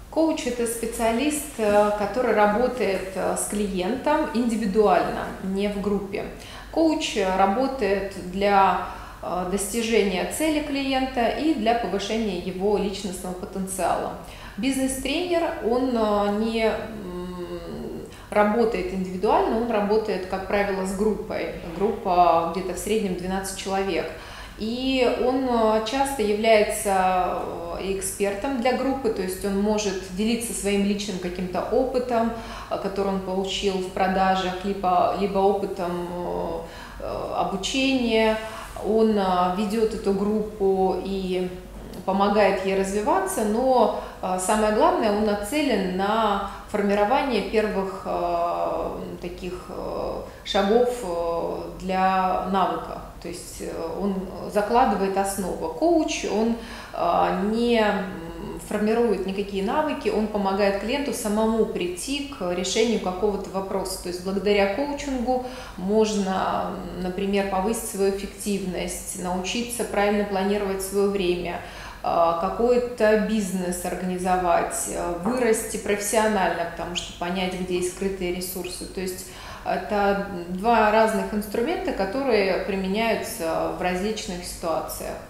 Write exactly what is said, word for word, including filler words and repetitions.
Коуч – это специалист, который работает с клиентом индивидуально, не в группе. Коуч работает для достижения цели клиента и для повышения его личностного потенциала. Бизнес-тренер, он не работает индивидуально, он работает, как правило, с группой. Группа где-то в среднем двенадцать человек. И он часто является экспертом для группы, то есть он может делиться своим личным каким-то опытом, который он получил в продажах, либо, либо опытом обучения. Он ведет эту группу и помогает ей развиваться, но самое главное, он нацелен на формирование первых таких шагов для навыка. То есть он закладывает основу. Коуч, он не формирует никакие навыки, он помогает клиенту самому прийти к решению какого-то вопроса. То есть благодаря коучингу можно, например, повысить свою эффективность, научиться правильно планировать свое время, какой-то бизнес организовать, вырасти профессионально, потому что понять, где есть скрытые ресурсы. То есть это два разных инструмента, которые применяются в различных ситуациях.